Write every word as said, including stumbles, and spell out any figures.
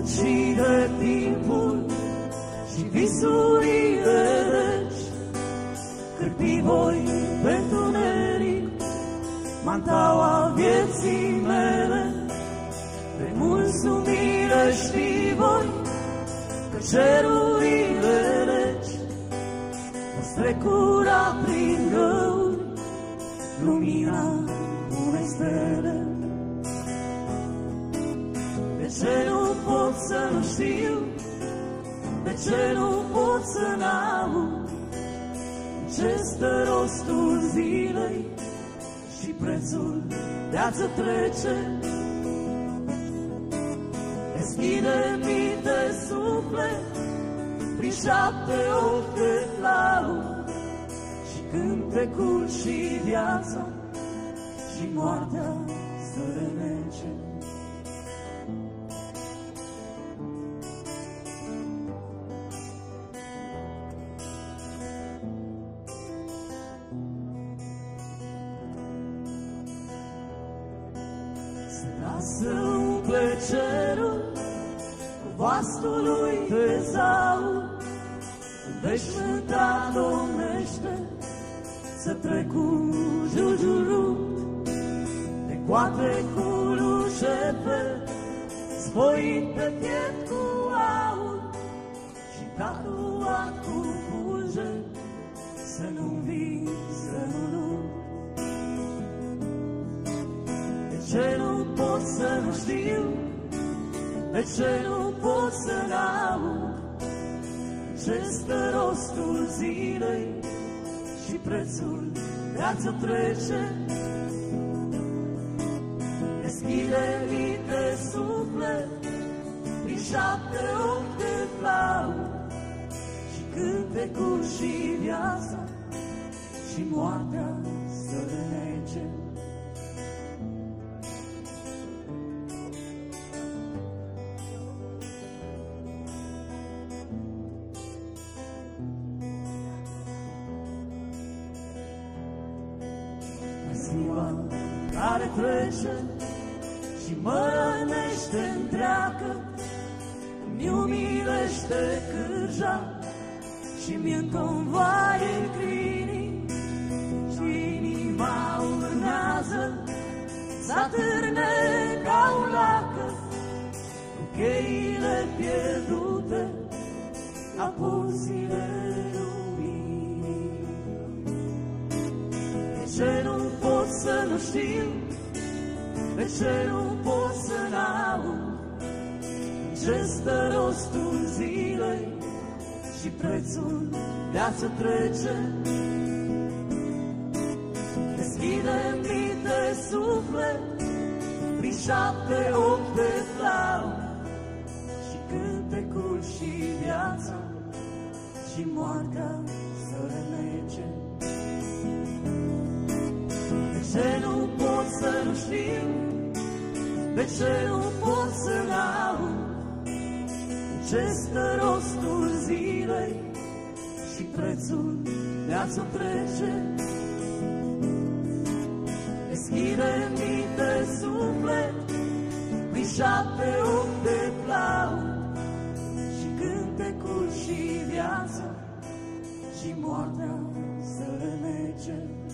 și de timpul și visurile reci, cârpi voi pentru neric, mantaua vieții mele, de mulțumire știi voi, că cerurile reci o strecura prin găuri, lumina unei stele. De ce nu pot să nu știu, de ce nu pot să n-aud ce stă rostul zilei și prețul de a-ți trece? Deschide-mi de suflet prin șapte ochi de laud și cântecul și viața și moartea să renece. Să umple cerul cu vastul lui tezaur, veșmânta domnește să trec cu jujurut, de coate cu lușepe, spoit pe piept cu aur și tatuat cu fulge, să nu vii, să nu lupt. De ce nu pot să nu știu, de ce nu pot să n-aud ce stă rostul zilei și prețul de a-ți trece? Deschide-mi de suflet prin șapte ochi de flaut și cântecul și viața și moartea să renece. Ziua care trece și mă rănește întreagă, îmi umilește cârja și mi înconvoaie crinii și inima urmează să atârne ca un lacă cu cheile pierdute a porțile luminii. De ce nu pot să nu știu, de ce nu pot să n-aud ce stă rostul zilei și prețul de a-ți trece? Deschide-mi de suflet prin șapte ochi de flaut și cântecul și viața și moartea să renece. De ce nu pot să nu știu, de ce nu pot să n-aud ce stă rostul zilei și prețul de a-ți trece? Deschide-mi de suflet prin șapte ochi de flaut și cântecul și viața și moartea să renece.